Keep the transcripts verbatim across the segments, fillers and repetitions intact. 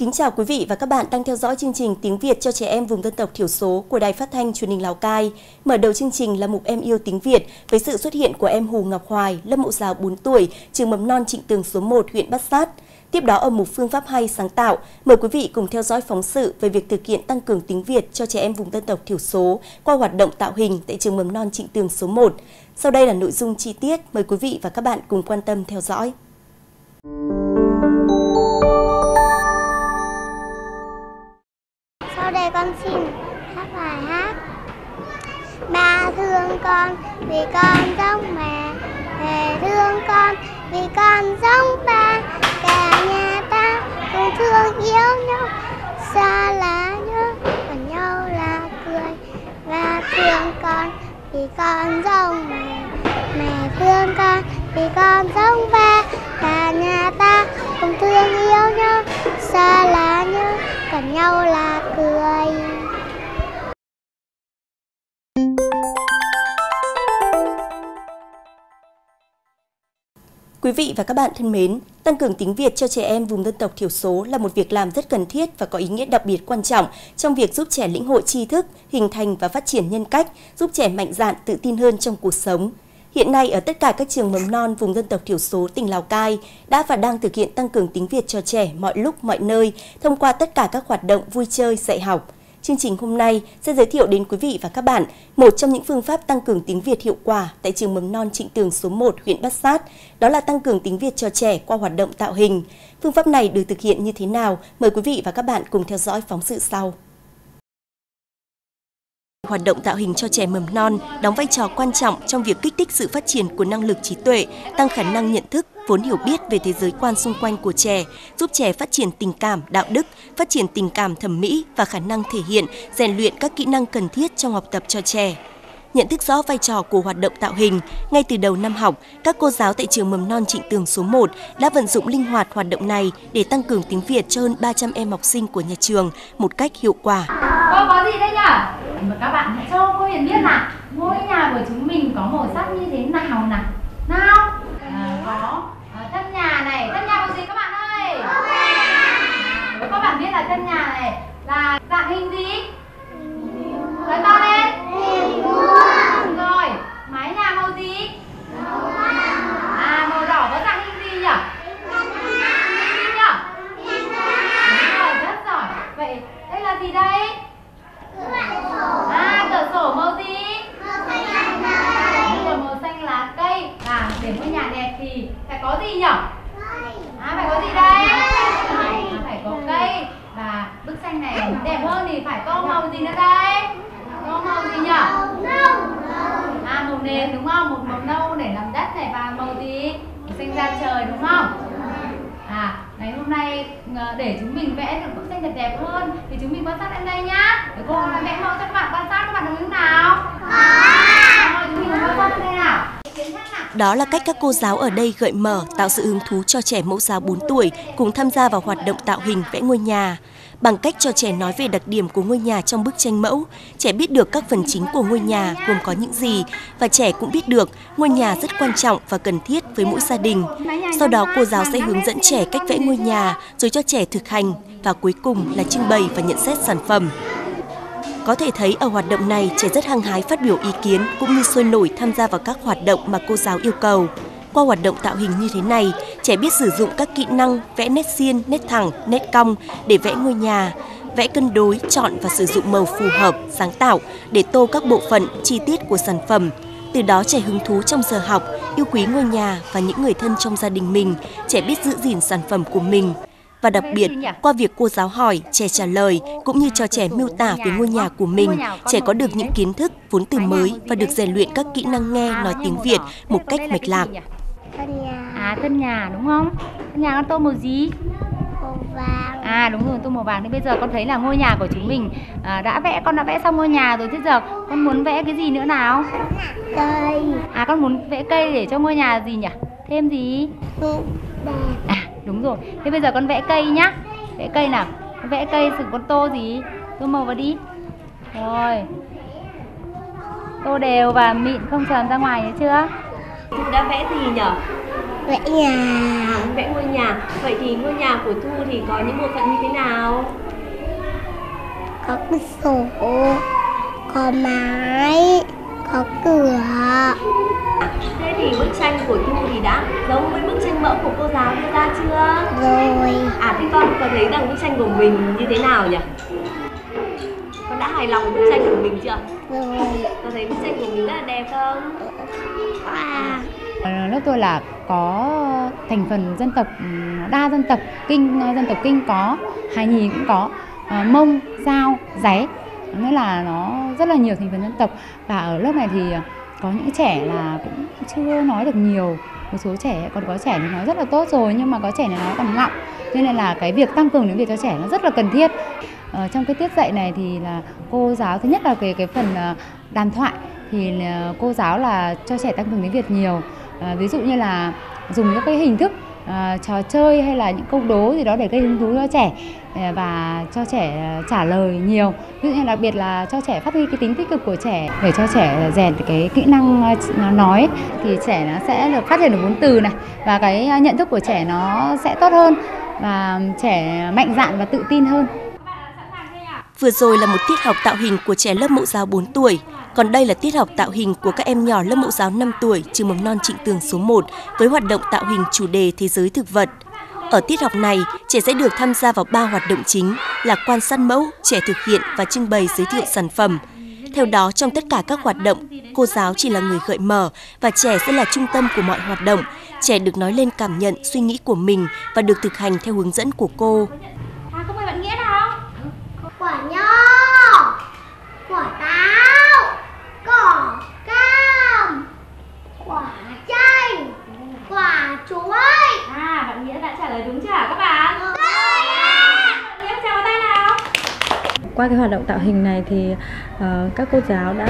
Kính chào quý vị và các bạn đang theo dõi chương trình Tiếng Việt cho trẻ em vùng dân tộc thiểu số của Đài Phát thanh Truyền hình Lào Cai. Mở đầu chương trình là mục Em yêu tiếng Việt với sự xuất hiện của em Hồ Ngọc Hoài, lớp mẫu giáo bốn tuổi, trường mầm non Trịnh Tường số một, huyện Bát Sát. Tiếp đó ở mục Phương pháp hay sáng tạo, mời quý vị cùng theo dõi phóng sự về việc thực hiện tăng cường tiếng Việt cho trẻ em vùng dân tộc thiểu số qua hoạt động tạo hình tại trường mầm non Trịnh Tường số một. Sau đây là nội dung chi tiết, mời quý vị và các bạn cùng quan tâm theo dõi. Sau đây con xin hát bài hát. Ba thương con vì con giống mẹ, mẹ thương con vì con giống ba. Cả nhà ta cùng thương yêu nhau, xa lá nhớ còn nhau là cười. Ba thương con vì con giống mẹ, mẹ thương con vì con giống ba. Cả nhà ta cùng thương yêu nhau, xa lá nhớ còn nhau là cười. Quý vị và các bạn thân mến, tăng cường tiếng Việt cho trẻ em vùng dân tộc thiểu số là một việc làm rất cần thiết và có ý nghĩa đặc biệt quan trọng trong việc giúp trẻ lĩnh hội tri thức, hình thành và phát triển nhân cách, giúp trẻ mạnh dạn, tự tin hơn trong cuộc sống. Hiện nay, ở tất cả các trường mầm non vùng dân tộc thiểu số tỉnh Lào Cai đã và đang thực hiện tăng cường tiếng Việt cho trẻ mọi lúc, mọi nơi thông qua tất cả các hoạt động vui chơi, dạy học. Chương trình hôm nay sẽ giới thiệu đến quý vị và các bạn một trong những phương pháp tăng cường tiếng Việt hiệu quả tại trường mầm non Trịnh Tường số một, huyện Bát Sát, đó là tăng cường tiếng Việt cho trẻ qua hoạt động tạo hình. Phương pháp này được thực hiện như thế nào? Mời quý vị và các bạn cùng theo dõi phóng sự sau. Hoạt động tạo hình cho trẻ mầm non đóng vai trò quan trọng trong việc kích thích sự phát triển của năng lực trí tuệ, tăng khả năng nhận thức, vốn hiểu biết về thế giới quan xung quanh của trẻ, giúp trẻ phát triển tình cảm, đạo đức, phát triển tình cảm thẩm mỹ và khả năng thể hiện, rèn luyện các kỹ năng cần thiết trong học tập cho trẻ. Nhận thức rõ vai trò của hoạt động tạo hình, ngay từ đầu năm học, các cô giáo tại trường mầm non Trịnh Tường số một đã vận dụng linh hoạt hoạt động này để tăng cường tiếng Việt cho hơn ba trăm em học sinh của nhà trường một cách hiệu quả. Cô có gì đây nhỉ? Mà các bạn hãy cho cô Hiền biết là ngôi nhà của chúng mình có màu sắc như thế nào nào? Nào? À, có à, căn nhà này, căn nhà màu gì các bạn ơi? À, các bạn biết là căn nhà này là dạng hình gì? Nói to lên. Hình vuông. Rồi, mái nhà màu gì? À, màu đỏ có dạng hình gì nhỉ? Hình gì nhỉ? Đúng rồi, rất giỏi. Vậy đây là gì đây? À, cửa sổ màu gì? Đúng rồi, màu xanh lá cây. À, để ngôi nhà đẹp thì phải có gì nhỉ? À, phải có gì đây? À, phải có cây. Và bức tranh này đẹp hơn thì phải có màu gì nữa đây? Có màu gì nhỉ? À, màu nền đúng không? Một màu nâu để làm đất này và màu gì? Màu xanh da trời đúng không? À, ngày hôm nay để chúng mình vẽ được bức tranh đẹp đẹp hơn thì chúng mình quan sát lên đây nhá. Để cô lại vẽ mẫu cho các bạn quan sát, các bạn đồng ý nào? Rồi, chúng mình quan sát lên đây nào. Đó là cách các cô giáo ở đây gợi mở, tạo sự hứng thú cho trẻ mẫu giáo bốn tuổi cùng tham gia vào hoạt động tạo hình vẽ ngôi nhà. Bằng cách cho trẻ nói về đặc điểm của ngôi nhà trong bức tranh mẫu, trẻ biết được các phần chính của ngôi nhà gồm có những gì và trẻ cũng biết được ngôi nhà rất quan trọng và cần thiết với mỗi gia đình. Sau đó cô giáo sẽ hướng dẫn trẻ cách vẽ ngôi nhà rồi cho trẻ thực hành và cuối cùng là trưng bày và nhận xét sản phẩm. Có thể thấy ở hoạt động này trẻ rất hăng hái phát biểu ý kiến cũng như sôi nổi tham gia vào các hoạt động mà cô giáo yêu cầu. Qua hoạt động tạo hình như thế này, trẻ biết sử dụng các kỹ năng vẽ nét xiên, nét thẳng, nét cong để vẽ ngôi nhà, vẽ cân đối, chọn và sử dụng màu phù hợp, sáng tạo để tô các bộ phận, chi tiết của sản phẩm. Từ đó trẻ hứng thú trong giờ học, yêu quý ngôi nhà và những người thân trong gia đình mình, trẻ biết giữ gìn sản phẩm của mình. Và đặc biệt, qua việc cô giáo hỏi, trẻ trả lời, cũng như cho trẻ miêu tả về ngôi nhà của mình, trẻ có được những kiến thức, vốn từ mới và được rèn luyện các kỹ năng nghe, nói tiếng Việt một cách mạch lạc. Căn nhà. À, căn nhà đúng không? Căn nhà con tô màu gì? Màu vàng. À đúng rồi, tô màu vàng. Thì bây giờ con thấy là ngôi nhà của chúng mình à, đã vẽ, con đã vẽ xong ngôi nhà rồi. Thế giờ con muốn vẽ cái gì nữa nào? Cây. À, con muốn vẽ cây để cho ngôi nhà gì nhỉ? Thêm gì? À đúng rồi. Thế bây giờ con vẽ cây nhá. Vẽ cây nào. Con vẽ cây sử con tô gì? Tô màu vào đi. Rồi. Tô đều và mịn, không tròn ra ngoài nhớ chưa? Chú đã vẽ gì nhỉ? Vẽ nhà. Vẽ ngôi nhà. Vậy thì ngôi nhà của Thu thì có những bộ phận như thế nào? Có cửa sổ, có mái, có cửa. Thế thì bức tranh của Thu thì đã giống với bức tranh mẫu của cô giáo đưa ra chưa? Rồi. À thế con có thấy rằng bức tranh của mình như thế nào nhỉ? Con đã hài lòng với bức tranh của mình chưa? Rồi. Con thấy bức tranh của mình rất là đẹp không? À. Lớp tôi là có thành phần dân tộc đa dân tộc, Kinh dân tộc Kinh có, Hài Nhì cũng có, Mông, Dao, Dáy, nghĩa là nó rất là nhiều thành phần dân tộc. Và ở lớp này thì có những trẻ là cũng chưa nói được nhiều, một số trẻ còn có trẻ thì nói rất là tốt rồi, nhưng mà có trẻ này nói còn ngọng, cho nên là cái việc tăng cường tiếng Việt cho trẻ nó rất là cần thiết. Ở trong cái tiết dạy này thì là cô giáo thứ nhất là cái cái phần đàm thoại thì cô giáo là cho trẻ tăng cường tiếng Việt nhiều, à, ví dụ như là dùng những cái hình thức à, trò chơi hay là những câu đố gì đó để gây hứng thú cho trẻ và cho trẻ trả lời nhiều, ví dụ như đặc biệt là cho trẻ phát huy cái tính tích cực của trẻ để cho trẻ rèn cái kỹ năng nói thì trẻ nó sẽ được phát triển được vốn từ này, và cái nhận thức của trẻ nó sẽ tốt hơn và trẻ mạnh dạn và tự tin hơn. Vừa rồi là một tiết học tạo hình của trẻ lớp mẫu giáo bốn tuổi. Còn đây là tiết học tạo hình của các em nhỏ lớp mẫu giáo năm tuổi, trường mầm non Trịnh Tường số một với hoạt động tạo hình chủ đề Thế giới thực vật. Ở tiết học này, trẻ sẽ được tham gia vào ba hoạt động chính là quan sát mẫu, trẻ thực hiện và trưng bày giới thiệu sản phẩm. Theo đó, trong tất cả các hoạt động, cô giáo chỉ là người gợi mở và trẻ sẽ là trung tâm của mọi hoạt động. Trẻ được nói lên cảm nhận, suy nghĩ của mình và được thực hành theo hướng dẫn của cô. À, có mời bạn Nghĩa nào? Quả nho, quả táo, cỏ cam, quả chanh, quả chuối. À, bạn Nghĩa đã trả lời đúng chưa hả các bạn? Rồi. Nghĩa chào tay nào. Qua cái hoạt động tạo hình này thì uh, các cô giáo đã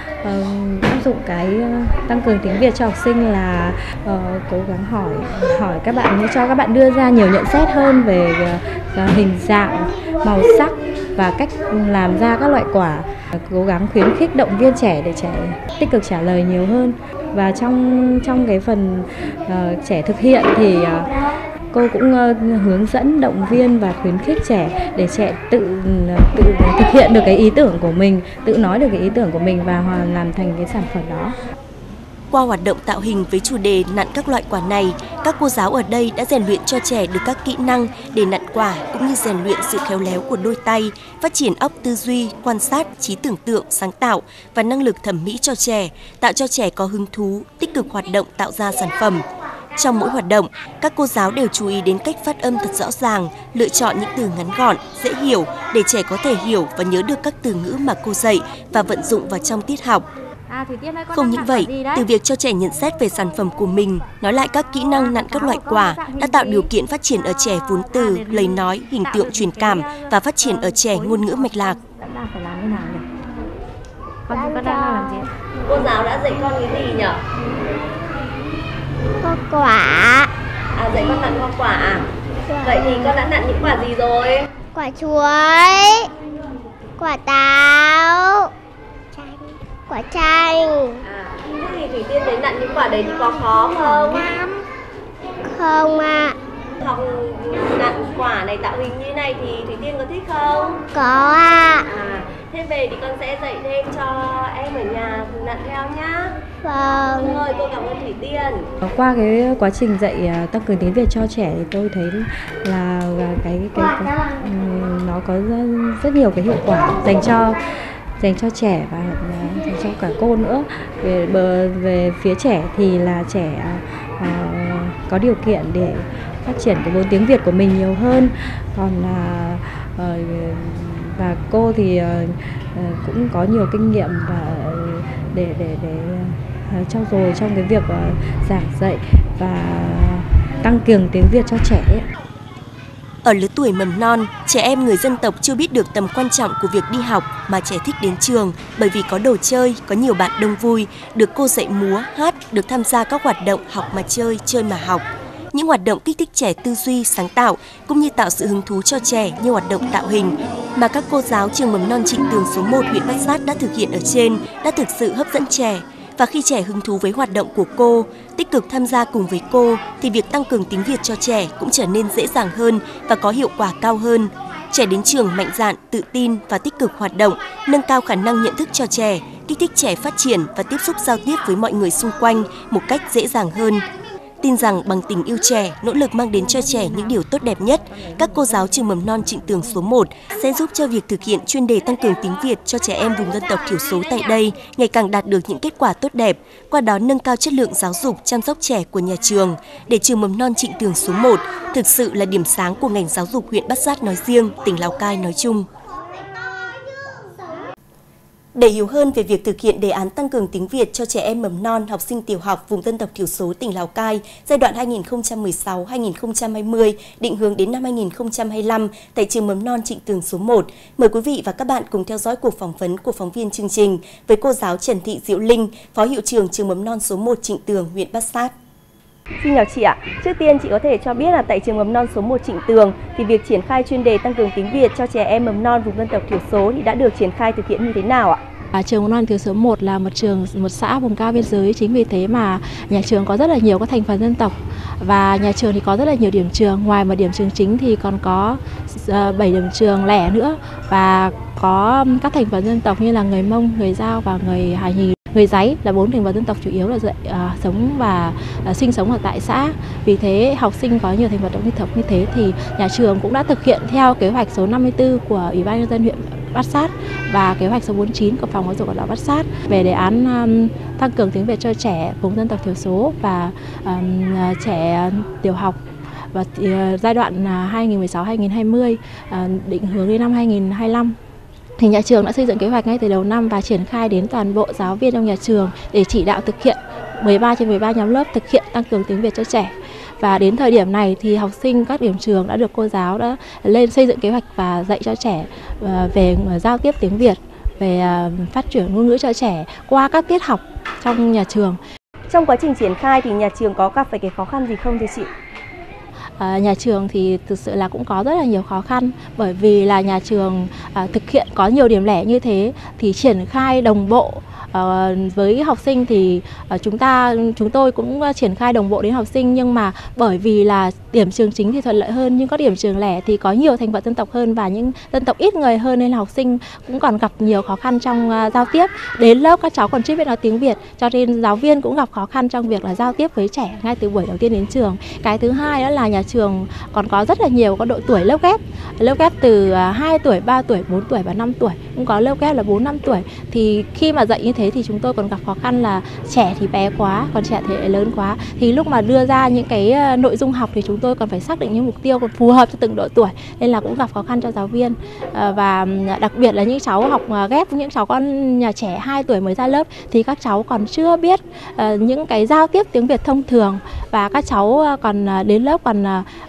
uh, áp dụng cái uh, tăng cường tiếng Việt cho học sinh là uh, cố gắng hỏi hỏi các bạn, cho các bạn đưa ra nhiều nhận xét hơn về uh, hình dạng, màu sắc và cách làm ra các loại quả. Uh, cố gắng khuyến khích động viên trẻ để trẻ tích cực trả lời nhiều hơn. Và trong trong cái phần uh, trẻ thực hiện thì uh, cô cũng uh, hướng dẫn, động viên và khuyến khích trẻ để trẻ tự tự thực hiện được cái ý tưởng của mình, tự nói được cái ý tưởng của mình và làm thành cái sản phẩm đó. Qua hoạt động tạo hình với chủ đề nặn các loại quả này, các cô giáo ở đây đã rèn luyện cho trẻ được các kỹ năng để nặn quả cũng như rèn luyện sự khéo léo của đôi tay, phát triển óc tư duy, quan sát, trí tưởng tượng, sáng tạo và năng lực thẩm mỹ cho trẻ, tạo cho trẻ có hứng thú, tích cực hoạt động tạo ra sản phẩm. Trong mỗi hoạt động, các cô giáo đều chú ý đến cách phát âm thật rõ ràng, lựa chọn những từ ngắn gọn, dễ hiểu để trẻ có thể hiểu và nhớ được các từ ngữ mà cô dạy và vận dụng vào trong tiết học. À, Không những vậy, từ việc cho trẻ nhận xét về sản phẩm của mình, nói lại các kỹ năng nặn các loại quả đã tạo điều kiện phát triển ở trẻ vốn từ, lời nói, hình tượng truyền cảm và phát triển ở trẻ ngôn ngữ mạch lạc. Phải làm thế nào nhỉ? Con con đang làm gì? Cô giáo đã dạy con cái gì nhỉ? Có quả. À, dạy con nặn hoa quả à? Vậy thì con đã nặn những quả gì rồi? Quả chuối, quả táo, quả chanh. À, thế thì Thủy Tiên thấy nặn những quả đấy thì có khó không? Không ạ. À. Học nặn quả này, tạo hình như này thì Thủy Tiên có thích không? Có ạ. À. À, thế về thì con sẽ dạy thêm cho em ở nhà nặn theo nhá. Vâng. Rồi, cô cảm ơn Thủy Tiên. Qua cái quá trình dạy tăng cường tiếng Việt cho trẻ thì tôi thấy là cái cái, cái um, nó có rất, rất nhiều cái hiệu quả dành cho dành cho trẻ và dành cho cả cô nữa. Về bờ về phía trẻ thì là trẻ uh, có điều kiện để phát triển cái vốn tiếng Việt của mình nhiều hơn. Còn uh, uh, và cô thì uh, uh, cũng có nhiều kinh nghiệm và để để để uh, trau dồi trong cái việc uh, giảng dạy và tăng cường tiếng Việt cho trẻ. Ở lứa tuổi mầm non, trẻ em người dân tộc chưa biết được tầm quan trọng của việc đi học mà trẻ thích đến trường bởi vì có đồ chơi, có nhiều bạn đông vui, được cô dạy múa, hát, được tham gia các hoạt động học mà chơi, chơi mà học. Những hoạt động kích thích trẻ tư duy, sáng tạo cũng như tạo sự hứng thú cho trẻ như hoạt động tạo hình mà các cô giáo trường mầm non Trịnh Tường số một huyện Bát Sát đã thực hiện ở trên đã thực sự hấp dẫn trẻ. Và khi trẻ hứng thú với hoạt động của cô, tích cực tham gia cùng với cô, thì việc tăng cường tiếng Việt cho trẻ cũng trở nên dễ dàng hơn và có hiệu quả cao hơn. Trẻ đến trường mạnh dạn, tự tin và tích cực hoạt động, nâng cao khả năng nhận thức cho trẻ, kích thích trẻ phát triển và tiếp xúc giao tiếp với mọi người xung quanh một cách dễ dàng hơn. Tin rằng bằng tình yêu trẻ, nỗ lực mang đến cho trẻ những điều tốt đẹp nhất, các cô giáo trường mầm non Trịnh Tường số một sẽ giúp cho việc thực hiện chuyên đề tăng cường tiếng Việt cho trẻ em vùng dân tộc thiểu số tại đây ngày càng đạt được những kết quả tốt đẹp, qua đó nâng cao chất lượng giáo dục chăm sóc trẻ của nhà trường, để trường mầm non Trịnh Tường số một thực sự là điểm sáng của ngành giáo dục huyện Bát Sát nói riêng, tỉnh Lào Cai nói chung. Để hiểu hơn về việc thực hiện đề án tăng cường tiếng Việt cho trẻ em mầm non, học sinh tiểu học vùng dân tộc thiểu số tỉnh Lào Cai giai đoạn hai nghìn không trăm mười sáu đến hai nghìn không trăm hai mươi, định hướng đến năm hai nghìn không trăm hai mươi lăm tại trường mầm non Trịnh Tường số một, mời quý vị và các bạn cùng theo dõi cuộc phỏng vấn của phóng viên chương trình với cô giáo Trần Thị Diệu Linh, Phó Hiệu trưởng trường mầm non số một Trịnh Tường, huyện Bát Sát. Xin chào chị ạ. Trước tiên chị có thể cho biết là tại trường mầm non số một Trịnh Tường thì việc triển khai chuyên đề tăng cường tiếng Việt cho trẻ em mầm non vùng dân tộc thiểu số thì đã được triển khai thực hiện như thế nào ạ? À, trường mầm non thiểu số một là một trường một xã vùng cao biên giới, chính vì thế mà nhà trường có rất là nhiều các thành phần dân tộc và nhà trường thì có rất là nhiều điểm trường. Ngoài một điểm trường chính thì còn có bảy điểm trường lẻ nữa và có các thành phần dân tộc như là người Mông, người Dao và người Hà Nhì. Người Giấy là bốn thành phần dân tộc chủ yếu là dạy, à, sống và à, sinh sống ở tại xã. Vì thế học sinh có nhiều thành phần dân tộc như thế thì nhà trường cũng đã thực hiện theo kế hoạch số năm mươi tư của Ủy ban nhân dân huyện Bát Sát và kế hoạch số bốn mươi chín của phòng giáo dục đào tạo Bát Sát về đề án um, tăng cường tiếng Việt cho trẻ vùng dân tộc thiểu số và um, trẻ tiểu học và uh, giai đoạn uh, hai nghìn không trăm mười sáu đến hai nghìn không trăm hai mươi, uh, định hướng đến năm hai nghìn không trăm hai mươi lăm. Thì nhà trường đã xây dựng kế hoạch ngay từ đầu năm và triển khai đến toàn bộ giáo viên trong nhà trường để chỉ đạo thực hiện mười ba trên mười ba nhóm lớp thực hiện tăng cường tiếng Việt cho trẻ. Và đến thời điểm này thì học sinh các điểm trường đã được cô giáo đã lên xây dựng kế hoạch và dạy cho trẻ về giao tiếp tiếng Việt, về phát triển ngôn ngữ cho trẻ qua các tiết học trong nhà trường. Trong quá trình triển khai thì nhà trường có gặp phải cái khó khăn gì không thưa chị? À, nhà trường thì thực sự là cũng có rất là nhiều khó khăn, bởi vì là nhà trường à, thực hiện có nhiều điểm lẻ như thế thì triển khai đồng bộ à, với học sinh thì à, chúng ta chúng tôi cũng triển khai đồng bộ đến học sinh, nhưng mà bởi vì là điểm trường chính thì thuận lợi hơn nhưng có điểm trường lẻ thì có nhiều thành phần dân tộc hơn và những dân tộc ít người hơn nên là học sinh cũng còn gặp nhiều khó khăn trong uh, giao tiếp. Đến lớp các cháu còn chưa biết nói tiếng Việt, cho nên giáo viên cũng gặp khó khăn trong việc là giao tiếp với trẻ ngay từ buổi đầu tiên đến trường. Cái thứ hai đó là nhà trường còn có rất là nhiều có độ tuổi lớp ghép, lớp ghép từ hai tuổi, ba tuổi, bốn tuổi và năm tuổi, cũng có lớp ghép là bốn năm tuổi. Thì khi mà dạy như thế thì chúng tôi còn gặp khó khăn là trẻ thì bé quá, còn trẻ thì lớn quá. Thì lúc mà đưa ra những cái nội dung học thì chúng tôi còn phải xác định những mục tiêu còn phù hợp cho từng độ tuổi, nên là cũng gặp khó khăn cho giáo viên. Và đặc biệt là những cháu học ghép, những cháu con nhà trẻ hai tuổi mới ra lớp thì các cháu còn chưa biết những cái giao tiếp tiếng Việt thông thường, và các cháu còn đến lớp còn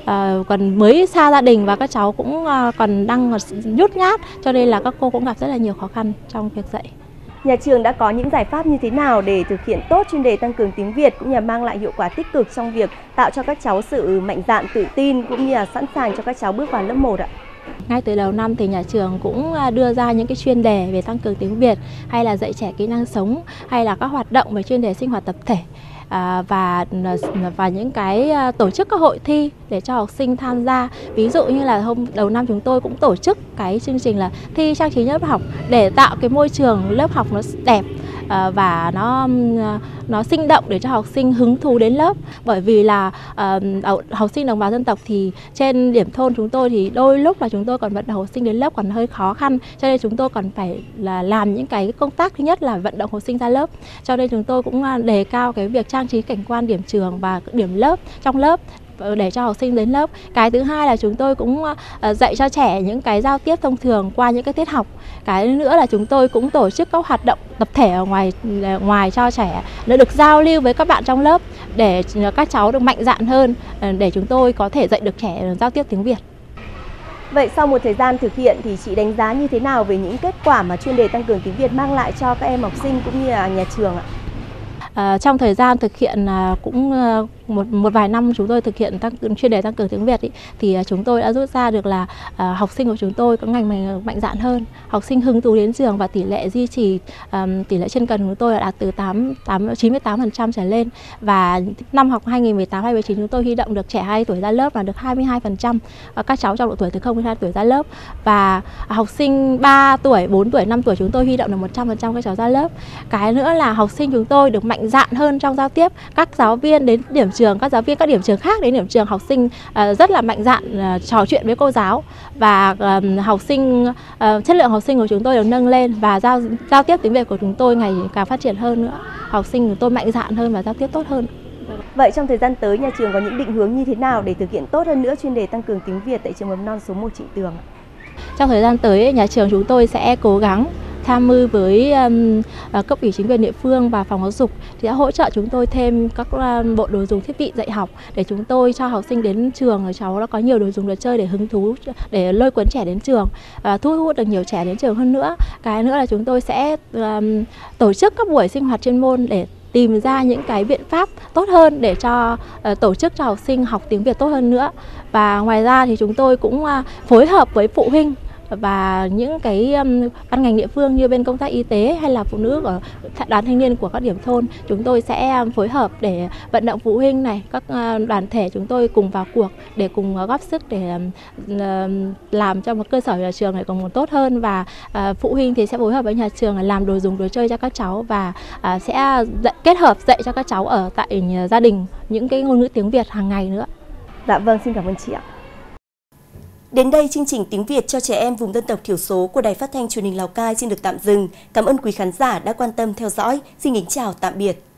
còn mới xa gia đình và các cháu cũng còn đang nhút nhát, cho nên là các cô cũng gặp rất là nhiều khó khăn trong việc dạy. Nhà trường đã có những giải pháp như thế nào để thực hiện tốt chuyên đề tăng cường tiếng Việt cũng như là mang lại hiệu quả tích cực trong việc tạo cho các cháu sự mạnh dạn, tự tin cũng như là sẵn sàng cho các cháu bước vào lớp một ạ? Ngay từ đầu năm thì nhà trường cũng đưa ra những cái chuyên đề về tăng cường tiếng Việt, hay là dạy trẻ kỹ năng sống, hay là các hoạt động về chuyên đề sinh hoạt tập thể. À, và và những cái tổ chức các hội thi để cho học sinh tham gia. Ví dụ như là hôm đầu năm chúng tôi cũng tổ chức cái chương trình là thi trang trí lớp học để tạo cái môi trường lớp học nó đẹp à, và nó nó sinh động để cho học sinh hứng thú đến lớp. Bởi vì là à, học sinh đồng bào dân tộc thì trên điểm thôn chúng tôi thì đôi lúc là chúng tôi còn vận động học sinh đến lớp còn hơi khó khăn, cho nên chúng tôi còn phải là làm những cái công tác, thứ nhất là vận động học sinh ra lớp, cho nên chúng tôi cũng đề cao cái việc trang trí cảnh quan điểm trường và điểm lớp trong lớp để cho học sinh đến lớp. Cái thứ hai là chúng tôi cũng dạy cho trẻ những cái giao tiếp thông thường qua những cái tiết học. Cái nữa là chúng tôi cũng tổ chức các hoạt động tập thể ở ngoài ngoài cho trẻ nó được giao lưu với các bạn trong lớp để các cháu được mạnh dạn hơn, để chúng tôi có thể dạy được trẻ giao tiếp tiếng Việt. Vậy sau một thời gian thực hiện thì chị đánh giá như thế nào về những kết quả mà chuyên đề tăng cường tiếng Việt mang lại cho các em học sinh cũng như là nhà trường ạ? À, trong thời gian thực hiện à, cũng một một vài năm chúng tôi thực hiện tăng chuyên đề tăng cường tiếng Việt ý, thì chúng tôi đã rút ra được là uh, học sinh của chúng tôi có ngành mạnh, mạnh dạn hơn, học sinh hứng thú đến trường và tỷ lệ duy trì um, tỷ lệ chuyên cần của chúng tôi là đạt từ chín mươi tám phần trăm trở lên. Và năm học hai nghìn không trăm mười tám hai nghìn không trăm mười chín chúng tôi huy động được trẻ hai tuổi ra lớp là được hai mươi hai phần trăm các cháu trong độ tuổi từ không đến hai tuổi ra lớp, và học sinh ba tuổi, bốn tuổi, năm tuổi chúng tôi huy động được một trăm phần trăm các cháu ra lớp. Cái nữa là học sinh chúng tôi được mạnh dạn hơn trong giao tiếp. Các giáo viên đến điểm trường, các giáo viên các điểm trường khác đến điểm trường, học sinh uh, rất là mạnh dạn uh, trò chuyện với cô giáo, và uh, học sinh uh, chất lượng học sinh của chúng tôi được nâng lên, và giao giao tiếp tiếng Việt của chúng tôi ngày càng phát triển hơn nữa. Học sinh của tôi mạnh dạn hơn và giao tiếp tốt hơn. Vậy trong thời gian tới, nhà trường có những định hướng như thế nào để thực hiện tốt hơn nữa chuyên đề tăng cường tiếng Việt tại trường mầm non số một Trịnh Tường? Trong thời gian tới, nhà trường chúng tôi sẽ cố gắng tham mưu với um, cấp ủy chính quyền địa phương và phòng giáo dục thì đã hỗ trợ chúng tôi thêm các um, bộ đồ dùng thiết bị dạy học để chúng tôi cho học sinh đến trường, cháu đã có nhiều đồ dùng đồ chơi để hứng thú, để lôi cuốn trẻ đến trường và thu hút được nhiều trẻ đến trường hơn nữa. Cái nữa là chúng tôi sẽ um, tổ chức các buổi sinh hoạt chuyên môn để tìm ra những cái biện pháp tốt hơn để cho uh, tổ chức cho học sinh học tiếng Việt tốt hơn nữa. Và ngoài ra thì chúng tôi cũng uh, phối hợp với phụ huynh và những cái um, ban ngành địa phương như bên công tác y tế hay là phụ nữ ở đoàn thanh niên của các điểm thôn, chúng tôi sẽ um, phối hợp để vận động phụ huynh này, các uh, đoàn thể chúng tôi cùng vào cuộc để cùng uh, góp sức để um, uh, làm cho một cơ sở nhà trường này còn tốt hơn, và uh, phụ huynh thì sẽ phối hợp với nhà trường làm đồ dùng đồ chơi cho các cháu và uh, sẽ dạy, kết hợp dạy cho các cháu ở tại gia đình những cái ngôn ngữ tiếng Việt hàng ngày nữa. Dạ vâng, xin cảm ơn chị ạ. Đến đây, chương trình Tiếng Việt cho trẻ em vùng dân tộc thiểu số của Đài Phát thanh Truyền hình Lào Cai xin được tạm dừng. Cảm ơn quý khán giả đã quan tâm theo dõi. Xin kính chào, tạm biệt.